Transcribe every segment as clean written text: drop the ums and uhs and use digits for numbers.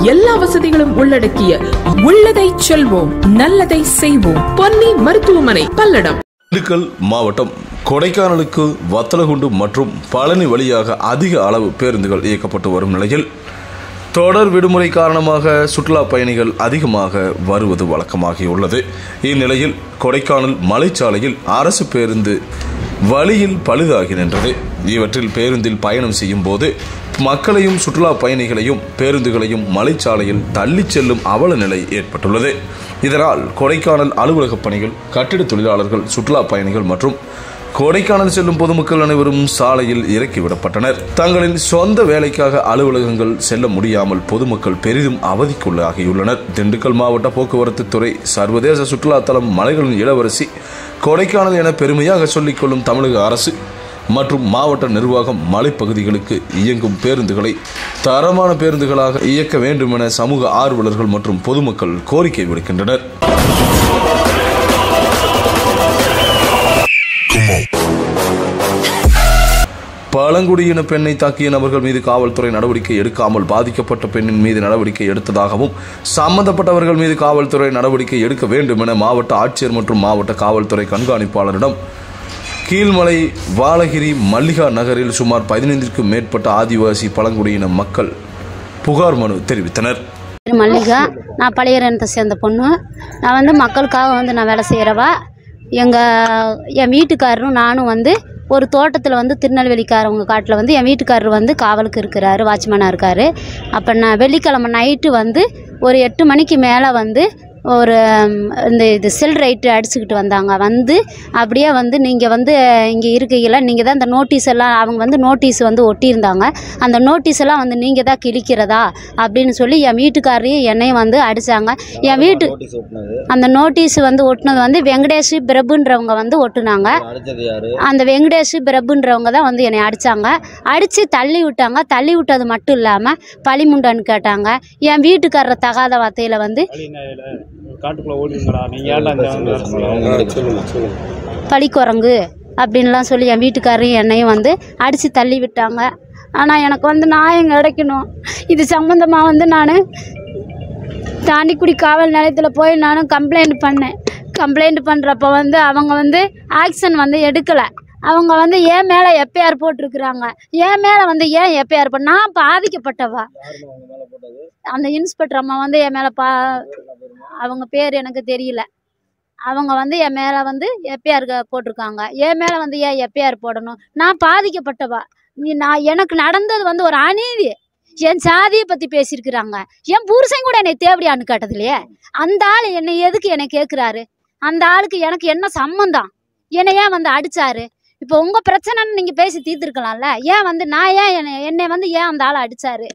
எல்லா வசதிகளும் உள்ளடக்கிய உள்ளதை செல்வோம் நல்லதை செய்வோம் பொன்னி மருத்துவமனை பல்லடம். திண்டுக்கல் மாவட்டம் கொடைக்கானலுக்கு வத்தலகுண்டு மற்றும் பழனி வழியாக அதிக அளவு பேருந்துகள் இயக்கப்பட்டு வரும் நிலையில் தொடர் விடுமுறை காரணமாக சுற்றுலா பயணிகள் அதிகமாக வருவது வழக்கமாகியுள்ளது. இந்நிலையில் கொடைக்கானல் மலைச்சாலையில் அரசு பேருந்து வழியில் பழுதாகி நின்றது. இவற்றில் பேருந்தில் பயணம் செய்யும் போது மக்களையும் சுற்றுலா பயணிகளையும் பேருந்துகளையும் மலைச்சாலையில் தள்ளிச் செல்லும் அவல நிலை ஏற்பட்டுள்ளது. இதனால் கொடைக்கானல் அலுவலக பணிகள், கட்டிட தொழிலாளர்கள், சுற்றுலா பயணிகள் மற்றும் கொடைக்கானல் செல்லும் பொதுமக்கள் அனைவரும் சாலையில் இறக்கிவிடப்பட்டனர். தங்களின் சொந்த வேலைக்காக அலுவலகங்கள் செல்ல முடியாமல் பொதுமக்கள் பெரிதும் அவதிக்குள்ளாகியுள்ளனர். திண்டுக்கல் மாவட்ட போக்குவரத்து துறை சர்வதேச சுற்றுலா தலம் மலைகளின் இளவரசி கொடைக்கானல் என பெருமையாக சொல்லிக்கொள்ளும் தமிழக அரசு மற்றும் மாவட்ட நிர்வாகம் மலைப்பகுதிகளுக்கு இயங்கும் பேருந்துகளை தரமான பேருந்துகளாக இயக்க வேண்டும் என சமூக ஆர்வலர்கள் மற்றும் பொதுமக்கள் கோரிக்கை விடுக்கின்றனர். பழங்குடியின பெண்ணை தாக்கிய நபர்கள் மீது காவல்துறை நடவடிக்கை எடுக்காமல் பாதிக்கப்பட்ட பெண்ணின் மீது நடவடிக்கை எடுத்ததாகவும் சம்பந்தப்பட்டவர்கள் மீது காவல்துறை நடவடிக்கை எடுக்க வேண்டும் என மாவட்ட ஆட்சியர் மற்றும் மாவட்ட காவல்துறை கண்காணிப்பாளரிடம் கீழ்மலை வாலகிரி மல்லிகா நகரில் சுமார் 15க்கும் மேற்பட்ட ஆதிவாசி பழங்குடியின மக்கள் புகார் மனு தெரிவித்தனர். மல்லிகா, நான் பழையரத்தை சேர்ந்த பொண்ணு. நான் மக்களுக்காக நான் வேலை செய்கிறவா. என் வீட்டுக்காரரும் நானும் ஒரு தோட்டத்தில் திருநெல்வேலிக்காரவங்க காட்டில் என் வீட்டுக்காரர் காவலுக்கு இருக்கிறாரு, வாட்ச்மேனாக இருக்கார். அப்போ நான் வெள்ளிக்கிழமை நைட்டு ஒரு 8 மணிக்கு மேலே ஒரு இது செல் ரைட்டு அடிச்சுக்கிட்டு வந்தாங்க. அப்படியே நீங்கள் இங்கே இருக்கையில் நீங்கள் தான் இந்த நோட்டீஸ் எல்லாம் அவங்க நோட்டீஸ் ஒட்டியிருந்தாங்க. அந்த நோட்டீஸ் எல்லாம் நீங்கள் தான் கிழிக்கிறதா அப்படின்னு சொல்லி என் வீட்டுக்காரையும் என்னையும் அடித்தாங்க. என் வீட்டு அந்த நோட்டீஸ் ஒட்டினது வெங்கடேஷ் பிரபுன்றவங்க ஒட்டுனாங்க. அந்த வெங்கடேஷ் பிரபுன்றவங்க தான் என்னை அடித்தாங்க. அடித்து தள்ளி விட்டாங்க. தள்ளி விட்டது மட்டும் இல்லாமல் பழிமுண்டான்னு கேட்டாங்க. என் வீட்டுக்காரரை தகாத வார்த்தையில் பழிக்குரங்கு அப்படின்லாம் சொல்லி என் வீட்டுக்காரையும் என்னையும் அடித்து தள்ளி விட்டாங்க. ஆனால் எனக்கு நியாயம் கிடைக்கணும். இது சம்மந்தமாக நான் தாண்டிக்குடி காவல் நிலையத்தில் போய் நானும் கம்ப்ளைண்ட் பண்ணேன். கம்ப்ளைண்ட் பண்ணுறப்போ அவங்க ஆக்ஷன் எடுக்கலை. அவங்க என் மேலே எஃப்ஐஆர் போட்டிருக்கிறாங்க. என் மேலே ஏன் எஃப்ஐஆர் பண்ண? நான் பாதிக்கப்பட்டவா. அந்த இன்ஸ்பெக்டர் அம்மா என் மேலே அவங்க பேர் எனக்கு தெரியல. அவங்க என் மேலே எஃப்ஐஆர் போட்டிருக்காங்க. என் மேலே ஏன் எஃப்ஐஆர் போடணும்? நான் பாதிக்கப்பட்டவா. எனக்கு நடந்தது ஒரு அநீதி. என் சாதியை பற்றி பேசியிருக்கிறாங்க. என் புருஷன் கூட என்னை தேவடியான்னு கேட்டது இல்லையே. அந்த ஆள் என்னை எதுக்கு என்னை கேட்குறாரு? அந்த ஆளுக்கு எனக்கு என்ன சம்மந்தம்? என்னை ஏன் அடித்தாரு? இப்போ உங்க பிரச்சனைன்னு நீங்க பேசி தீர்த்துருக்கலாம்ல. ஏன் நான் ஏன் என்னை ஏன் அந்த ஆளை அடிச்சாரு?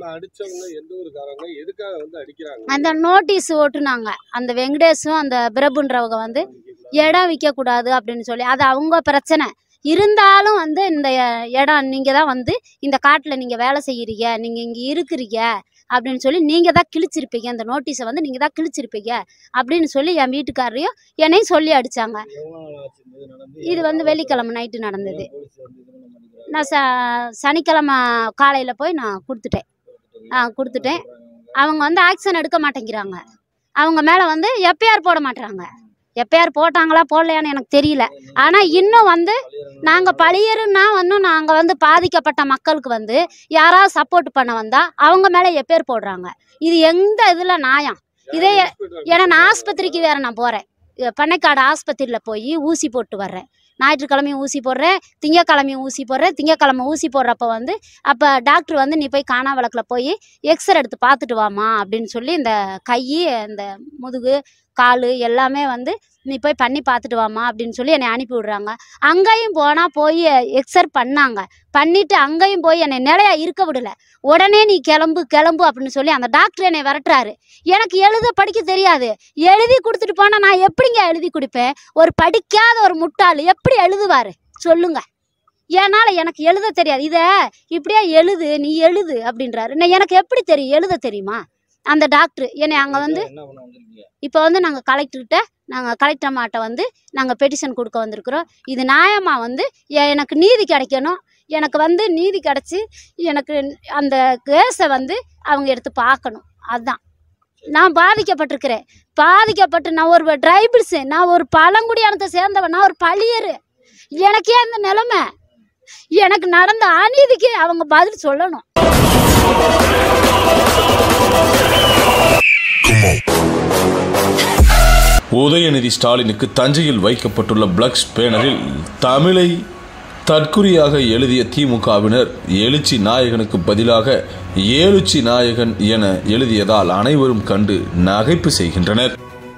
அந்த நோட்டீஸ் ஓட்டுனாங்க. அந்த வெங்கடேஷும் அந்த பிரபுன்றவங்க இடம் விற்க கூடாது அப்படின்னு சொல்லி, அது அவங்க பிரச்சனை. இருந்தாலும் இந்த இடம் நீங்க தான் இந்த காட்டுல நீங்க வேலை செய்யறீங்க, நீங்க இங்க இருக்கிறீங்க அப்படின்னு சொல்லி நீங்க தான் கிழிச்சிருப்பீங்க. அந்த நோட்டீஸை நீங்க தான் கிழிச்சிருப்பீங்க அப்படின்னு சொல்லி என் வீட்டுக்காரரையும் என்னையும் சொல்லி அடிச்சாங்க. இது வெள்ளிக்கிழமை நைட்டு நடந்தது. நான் சனிக்கிழமை காலையில் போய் நான் கொடுத்துட்டேன். அவங்க ஆக்ஷன் எடுக்க மாட்டேங்கிறாங்க. அவங்க மேலே எஃப்ஐஆர் போட மாட்டாங்க. எஃப்ஐஆர் போட்டாங்களா போடலையான்னு எனக்கு தெரியல. ஆனால் இன்னும் நாங்கள் பழியருன்னா நாங்கள் பாதிக்கப்பட்ட மக்களுக்கு யாராவது சப்போர்ட் பண்ண வந்தால் அவங்க மேலே எஃப்ஐஆர் போடுறாங்க. இது எந்த இதில் நியாயம்? இதே ஏன்னா நான் ஆஸ்பத்திரிக்கு வேறு நான் போகிறேன். பண்ணைக்காடு ஆஸ்பத்திரியில் போய் ஊசி போட்டு வர்றேன். ஞாயிற்றுக்கிழமையும் ஊசி போடுறேன், திங்கக்கிழமையும் ஊசி போடுறேன். திங்கக்கிழமை ஊசி போடுறப்ப அப்போ டாக்டர் நீ போய் காணாவளக்கில் போய் எக்ஸ்ரே எடுத்து பார்த்துட்டு வாமா அப்படின்னு சொல்லி இந்த கை, இந்த முதுகு, கால் எல்லாமே நீ போய் பண்ணி பார்த்துட்டு வாமா அப்படின்னு சொல்லி என்னை அனுப்பி விடுறாங்க. அங்கேயும் போனால் போய் எக்ஸ்ரே பண்ணாங்க. பண்ணிவிட்டு அங்கேயும் போய் என்னை நிலையா இருக்க விடலை. உடனே நீ கிளம்பு அப்படின்னு சொல்லி அந்த டாக்டர் என்னை விரட்டுறாரு. எனக்கு எழுத படிக்க தெரியாது. எழுதி கொடுத்துட்டு போனால் நான் எப்படிங்க எழுதி கொடுப்பேன்? ஒரு படிக்காத ஒரு முட்டாள் எப்படி எழுதுவார் சொல்லுங்க? ஏன்னால் எனக்கு எழுத தெரியாது. இதை இப்படியே எழுது, நீ எழுது அப்படின்றாரு. எனக்கு எப்படி தெரியும்? எழுத தெரியுமா? அந்த டாக்டர் என்னை அங்கே இப்போ நாங்கள் கலெக்டர்கிட்ட கலெக்டர் அம்மாட்ட நாங்கள் பெட்டிஷன் கொடுக்க வந்திருக்கிறோம். இது நியாயமாக எனக்கு நீதி கிடைக்கணும். எனக்கு நீதி கிடச்சி எனக்கு அந்த கேஸை அவங்க எடுத்து பார்க்கணும் அதுதான் நான் பாதிக்கப்பட்டிருக்கிறேன். பாதிக்கப்பட்டு நான் ஒரு டிரைபிள்ஸு, நான் ஒரு பழங்குடியானத்தை சேர்ந்தவன், நான் ஒரு பழியரு. எனக்கே அந்த நிலைமை. எனக்கு நடந்த அநீதிக்கு அவங்க பதில் சொல்லணும். உதயநிதி ஸ்டாலினுக்கு தஞ்சையில் வைக்கப்பட்டுள்ள பிளக்ஸ் பேனரில் தமிழை தற்குறியாக எழுதிய திமுகவினர் எழுச்சி நாயகனுக்கு பதிலாக ஏழுச்சி நாயகன் என எழுதியதால் அனைவரும் கண்டு நகைப்பு செய்கின்றனர்.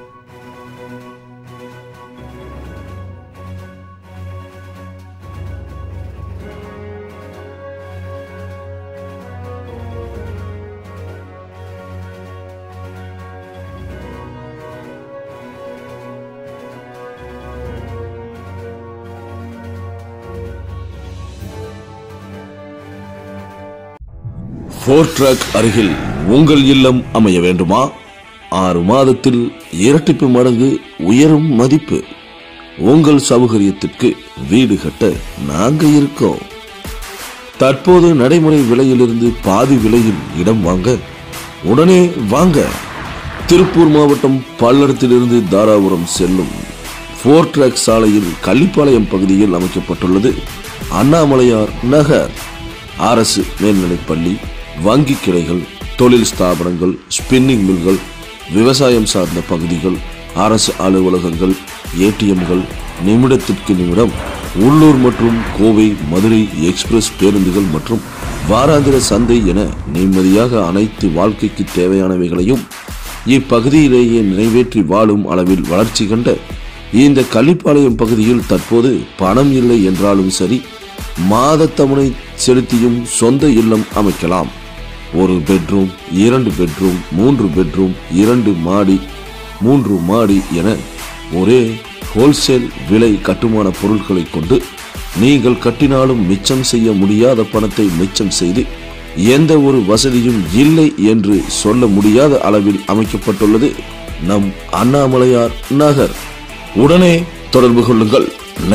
ஃபோர் ட்ராக் அருகில் உங்கள் இல்லம் அமைய வேண்டுமா? 6 மாதத்தில் இரட்டிப்பு மடங்கு உயரும் மதிப்பு. உங்கள் சௌகரியத்திற்கு வீடு கட்ட நாங்க இருக்கோம். தற்போது நடைமுறை விலையிலிருந்து பாதி விலையில் இடம் வாங்க உடனே வாங்க. திருப்பூர் மாவட்டம் பல்லடத்திலிருந்து தாராபுரம் செல்லும் ஃபோர் ட்ராக் சாலையில் கள்ளிப்பாளையம் பகுதியில் அமைக்கப்பட்டுள்ளது அண்ணாமலையார் நகர். அரசு மேல்நிலைப்பள்ளி, வங்கி கிளைகள், தொழில் ஸ்தாபனங்கள், ஸ்பின்னிங் மில்கள், விவசாயம் சார்ந்த பகுதிகள், அரசு அலுவலகங்கள், ஏடிஎம்கள், நிமிடத்திற்கு நிமிடம் உள்ளூர் மற்றும் கோவை மதுரை எக்ஸ்பிரஸ் பேருந்துகள் மற்றும் வாராந்திர சந்தை என நிம்மதியாக அனைத்து வாழ்க்கைக்கு தேவையானவைகளையும் இப்பகுதியிலேயே நிறைவேற்றி வாழும் அளவில் வளர்ச்சி கண்ட இந்த கள்ளிப்பாளையம் பகுதியில் தற்போது பணம் இல்லை என்றாலும் சரி, மாதத்தவணை செலுத்தியும் சொந்த இல்லம் அமைக்கலாம். 1 பெட்ரூம், 2 பெட்ரூம், 3 பெட்ரூம், 2 மாடி, 3 மாடி என ஒரே ஹோல்சேல் விலை கட்டுமான பொருட்களை கொண்டு நீங்கள் கட்டினாலும் மிச்சம் செய்ய முடியாத பணத்தை மிச்சம் செய்து எந்த ஒரு வசதியும் இல்லை என்று சொல்ல முடியாத அளவில் அமைக்கப்பட்டுள்ளது நம் அண்ணாமலையார் நகர். உடனே தொடர்பு கொள்ளுங்கள்.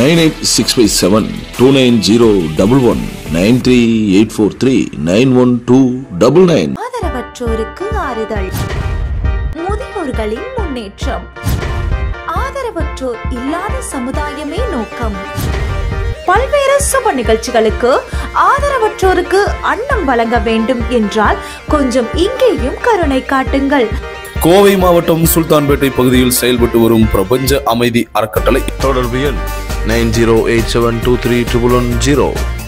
9865729011 9384391299. ஆதரவற்றோருக்கு ஆறுதல், முதியோர்களின் முன்னேற்றம், ஆதரவற்றோர் இல்லாத சமுதாயமே நோக்கம். பல்வேறு சுப நிகழ்ச்சிகளுக்கு ஆதரவற்றோருக்கு அன்னம் வழங்க வேண்டும் என்றால் கொஞ்சம் இங்கேயும் கருணை காட்டுங்கள். கோவை மாவட்டம் சுல்தான்பேட்டை பகுதியில் செயல்பட்டு வரும் பிரபஞ்ச அமைதி அறக்கட்டளை. தொடர்பு எண் 9087231110.